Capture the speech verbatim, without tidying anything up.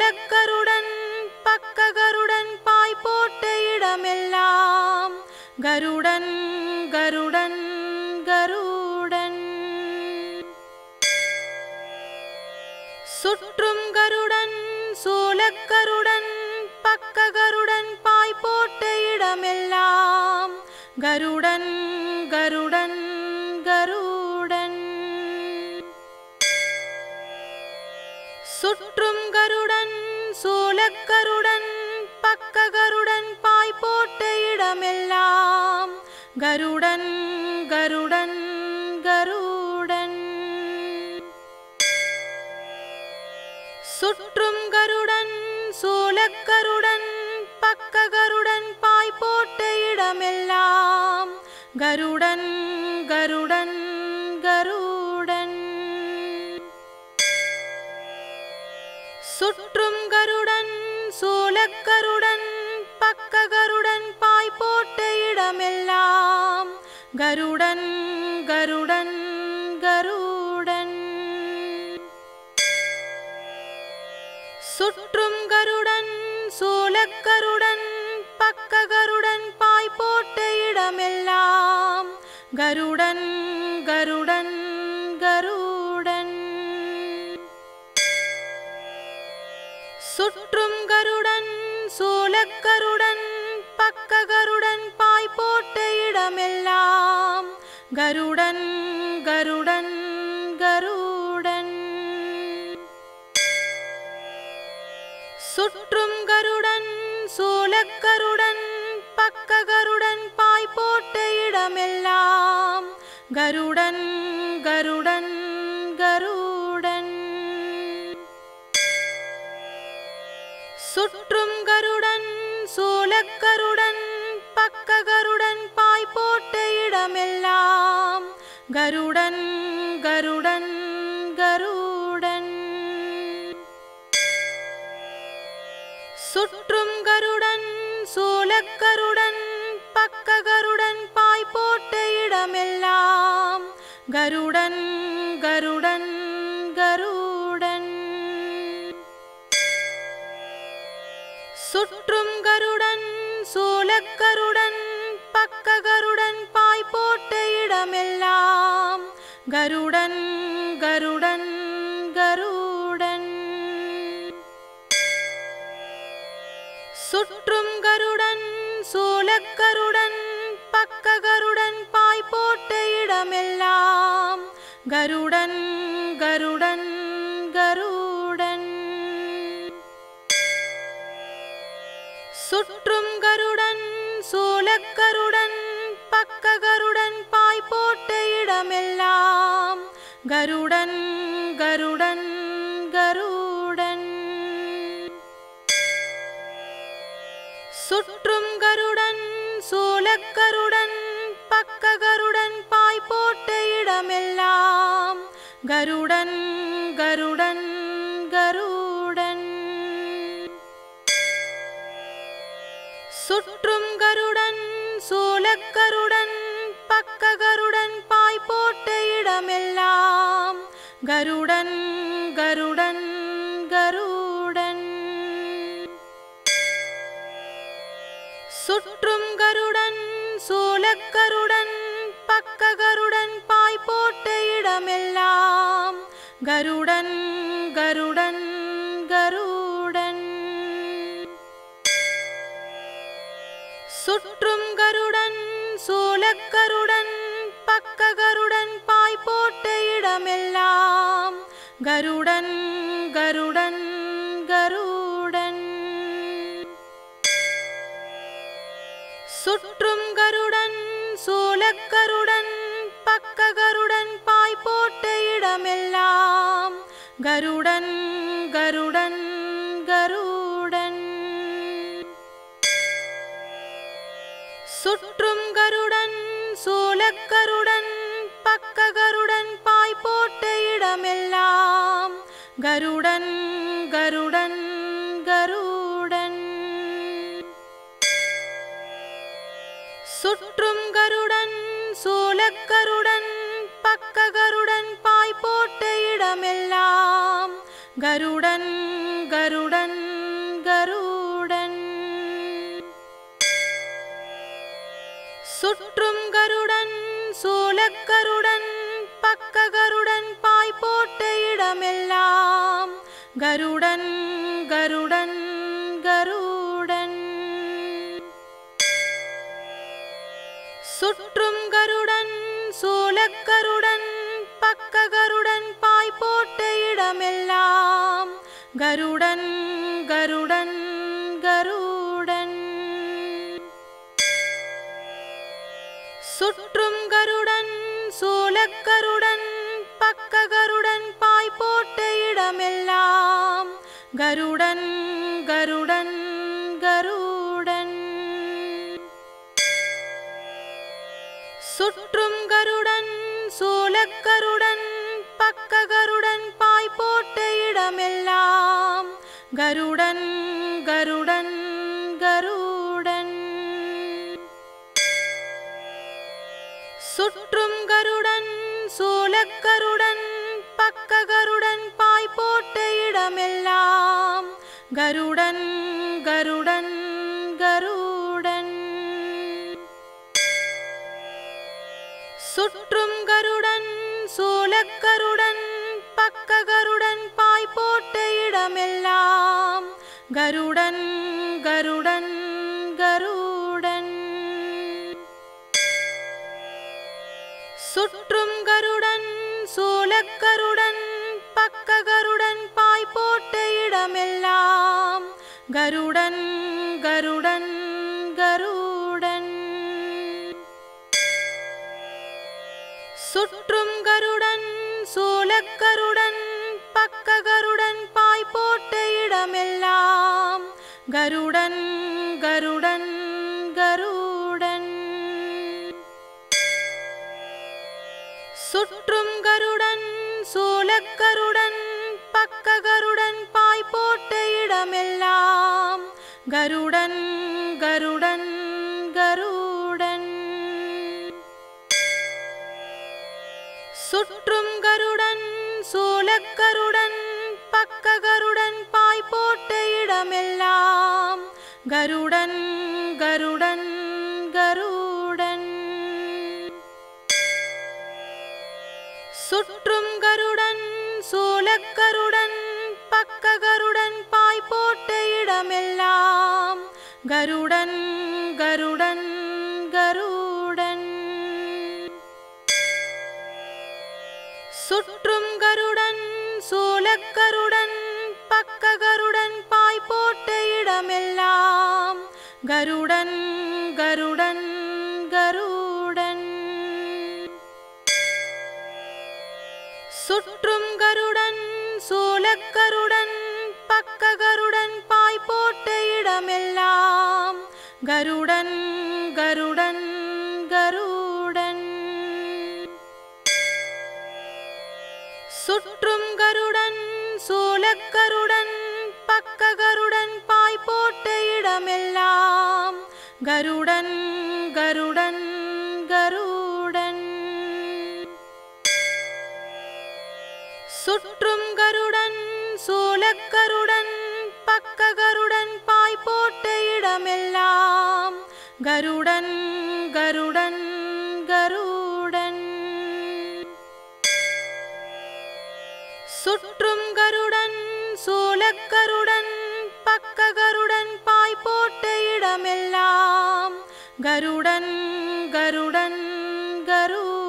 சூலக்கருடன் பக்ககருடன் பாய் போட்ட இடமெல்லாம் கருடன் கருடன் கருடன். சுற்றும் கருடன் சூலக்கருடன் பக்ககருடன் பாய் போட்ட இடமெல்லாம் கருடன் கருடன் கருடன். சுற்றும் கருடன் சூலக்கருடன் பக்ககருடன் பாய் போட்ட இடமெல்லாம் கருடன் கருடன் கருடன். சுற்றும் கருடன் சூலக்கருடன் பக்ககருடன் பாய் போட்ட இடமெல்லாம் கருடன் கருடன் கருடன். சுற்றும் கருடன் சூலக்கருடன் பக்ககருடன் பாய் போட்ட இடமெல்லாம் கருடன் கருடன் கருடன். சுற்றும் கருடன் சூலக்கருடன் பக்ககருடன் பாய் போட்ட இடமெல்லாம் கருடன் கருடன் கருடன். சுற்றும் கருடன் சூலக்கருடன் பக்ககருடன் பாய் போட்ட இடமெல்லாம் கருடன் கருடன் கருடன். சுற்றும் கருடன் சூலக்கருடன் பக்ககருடன் பாய் போட்ட இடமெல்லாம் கருடன் கருடன் கருடன். சுற்றும் கருடன் சூலக்கருடன் பக்ககருடன் பாய் போட்ட இடமெல்லாம் கருடன் கருடன் கருடன். சுற்றும் கருடன் சூலக்கருடன் பக்ககருடன் பாய் போட்ட இடமெல்லாம் கருடன் கருடன் கருடன். சுற்றும் கருடன் சூலக்கருடன் பக்ககருடன் பாய் போட்ட இடமெல்லாம் கருடன் கருடன் கருடன். சுற்றும் கருடன் சூலக்கருடன் பக்ககருடன் பாய் போட்ட இடமெல்லாம் கருடன் கருடன் கருடன். சுற்றும் கருடன் சூலக்கருடன் பக்ககருடன் பாய் போட்ட இடமெல்லாம் கருடன் கருடன் கருடன். சுற்றும் கருடன் சூலக்கருடன் பக்ககருடன் பாய் போட்ட இடமெல்லாம் கருடன் கருடன் கருடன். சுற்றும் கருடன் சூலக்கருடன் பக்ககருடன் பாய் போட்ட இடமெல்லாம் கருடன் கருடன் கருடன். சுற்றும் கருடன் சூலக்கருடன் பக்ககருடன் பாய் போட்ட இடமெல்லாம் கருடன் கருடன் கருடன். சுற்றும் கருடன் சூலக்கருடன் பக்ககருடன் பாய் போட்ட இடமெல்லாம் கருடன் கருடன் கருடன். சுற்றும் கருடன் சூலக்கருடன் பக்ககருடன் பாய் போட்ட இடமெல்லாம் கருடன் கருடன் கருடன். சுற்றும் கருடன் சூலக்கருடன் பக்ககருடன் பாய் போட்ட இடமெல்லாம் கருடன் கருடன் கருடன். சுற்றும் கருடன் சூலக்கருடன் பக்ககருடன் பாய் போட்ட இடமெல்லாம் கருடன் கருடன் கருடன் சுற்றும் கருடன் சூலக்கருடன் பக்க கருடன் பாய் போட்ட இடமெல்லாம் கருடன் கருடன் கருடன் சுற்றும் கருடன் சூலக்கருடன் பக்க கருடன் பாய் போட்ட இடமெல்லாம் கருடன் கருடன் கருடன் சுற்றும் கருடன் சூலக்கருடன் பக்க கருடன் பாய் போட்ட இடமெல்லாம் கருடன் கருடன் கருடன் சுற்றும் கருடன் சூலக்கருடன் பக்க கருடன் பாய் போட்ட இடமெல்லாம் கருடன் கருடன் கருடன் சுற்றும் கருடன் சூலக்கருடன் பக்க கருடன் பாய் போட்ட இடமெல்லாம் கருடன் கருடன் கருடன் சுற்றும் கருடன் சூலக்கருடன் பக்க கருடன் பாய் போட்ட இடமெல்லாம் கருடன் கருடன் கருடன் சுற்றும் கருடன் சூலக்கருடன் பக்க கருடன் பாய் போட்ட இடமெல்லாம் கருடன் கருடன் கருடன் சுற்றும் கருடன் சூலக்கருடன் பக்க கருடன் பாய் போட்ட இடமெல்லாம் கருடன் கருடன் கருடன் சுற்றும் கருடன் சூலக்கருடன் பக்க கருடன் பாய் போட்ட இடமெல்லாம் கருடன் கருடன் கருடன் சுற்றும் கருடன் சூலக்கருடன் பக்க கருடன் பாய் போட்ட இடமெல்லாம் கருடன் கருடன் கருடன் சுற்றும் கருடன் சூலக்கருடன் பக்க கருடன் பாய் போட்ட இடமெல்லாம் கருடன் கருடன் கருடன் சுற்றும் கருடன் சூலக்கருடன் பக்க கருடன் பாய் போட்ட இடமெல்லாம் கருடன் கருடன் கருடன் சுற்றும் கருடன் சூலக்கருடன் பக்க கருடன் பாய் போட்ட இடமெல்லாம் கருடன் கருடன் கருடன் சுற்றும் கருடன் சூலக்கருடன் பக்க கருடன் பாய் போட்ட இடமெல்லாம் கருடன் கருடன் கருடன் சுற்றும் கருடன் சூலக்கருடன் பக்க கருடன் பாய் போட்ட இடமெல்லாம் கருடன் கருடன் கருடன் சுற்றும் கருடன் சூலக்கருடன் பக்க கருடன் பாய் போட்ட இடமெல்லாம் கருடன் கருடன் கருடன்